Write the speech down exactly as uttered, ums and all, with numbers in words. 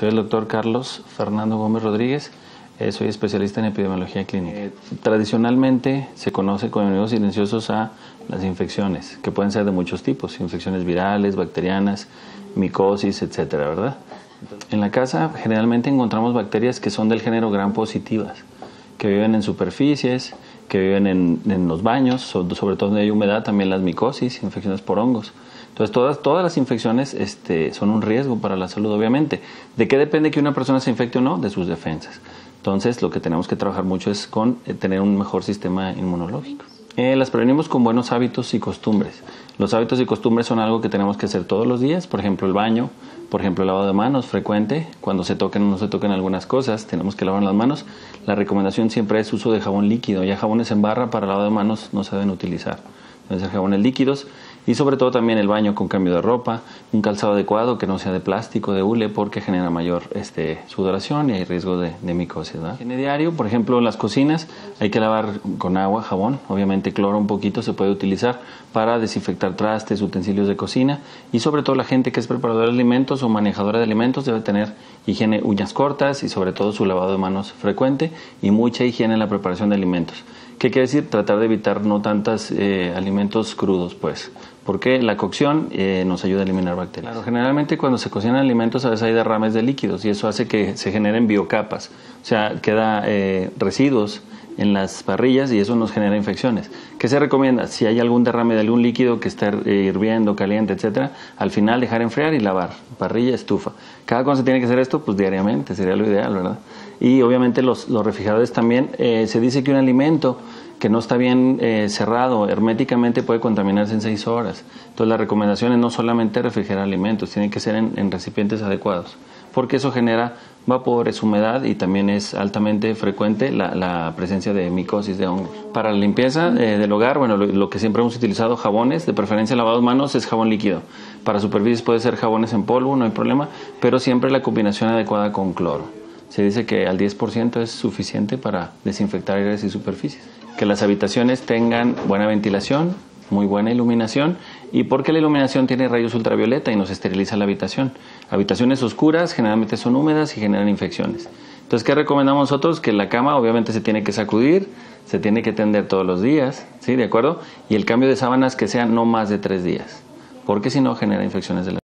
Soy el doctor Carlos Fernando Gómez Rodríguez, eh, soy especialista en epidemiología clínica. Eh, tradicionalmente se conoce como enemigos silenciosos a las infecciones, que pueden ser de muchos tipos, infecciones virales, bacterianas, micosis, etcétera, ¿verdad? En la casa generalmente encontramos bacterias que son del género gram positivas, que viven en superficies, que viven en, en los baños, sobre todo donde hay humedad, también las micosis, infecciones por hongos. Entonces, todas, todas las infecciones este, son un riesgo para la salud, obviamente. ¿De qué depende que una persona se infecte o no? De sus defensas. Entonces, lo que tenemos que trabajar mucho es con eh, tener un mejor sistema inmunológico. Eh, las prevenimos con buenos hábitos y costumbres. Los hábitos y costumbres son algo que tenemos que hacer todos los días. Por ejemplo, el baño, por ejemplo, el lavado de manos frecuente. Cuando se toquen o no se toquen algunas cosas, tenemos que lavar las manos. La recomendación siempre es uso de jabón líquido. Ya jabones en barra para lavado de manos no se deben utilizar. Deben ser jabones líquidos. Y sobre todo también el baño con cambio de ropa, un calzado adecuado que no sea de plástico, de hule, porque genera mayor este, sudoración y hay riesgo de, de micosis, ¿verdad? Higiene diario, por ejemplo, en las cocinas hay que lavar con agua, jabón, obviamente cloro un poquito se puede utilizar para desinfectar trastes, utensilios de cocina, y sobre todo la gente que es preparadora de alimentos o manejadora de alimentos debe tener higiene, uñas cortas y sobre todo su lavado de manos frecuente y mucha higiene en la preparación de alimentos. ¿Qué quiere decir? Tratar de evitar no tantos eh, alimentos crudos, pues, porque la cocción eh, nos ayuda a eliminar bacterias. Claro, generalmente cuando se cocinan alimentos a veces hay derrames de líquidos y eso hace que se generen biocapas, o sea, queda eh, residuos en las parrillas y eso nos genera infecciones. ¿Qué se recomienda? Si hay algún derrame de algún líquido que esté eh, hirviendo, caliente, etcétera, al final dejar enfriar y lavar, parrilla, estufa. ¿Cada cuándo se tiene que hacer esto? Pues diariamente, sería lo ideal, ¿verdad? Y obviamente los, los refrigeradores también, eh, se dice que un alimento que no está bien eh, cerrado herméticamente puede contaminarse en seis horas. Entonces la recomendación es no solamente refrigerar alimentos, tienen que ser en, en recipientes adecuados, porque eso genera vapores, humedad y también es altamente frecuente la, la presencia de micosis de hongos. Para la limpieza eh, del hogar, bueno, lo, lo que siempre hemos utilizado, jabones, de preferencia lavados manos, es jabón líquido. Para superficies puede ser jabones en polvo, no hay problema, pero siempre la combinación adecuada con cloro. Se dice que al diez por ciento es suficiente para desinfectar aires y superficies. Que las habitaciones tengan buena ventilación, muy buena iluminación, y porque la iluminación tiene rayos ultravioleta y nos esteriliza la habitación. Habitaciones oscuras generalmente son húmedas y generan infecciones. Entonces, ¿qué recomendamos nosotros? Que la cama obviamente se tiene que sacudir, se tiene que tender todos los días, ¿sí? ¿De acuerdo? Y el cambio de sábanas que sea no más de tres días, porque si no genera infecciones de la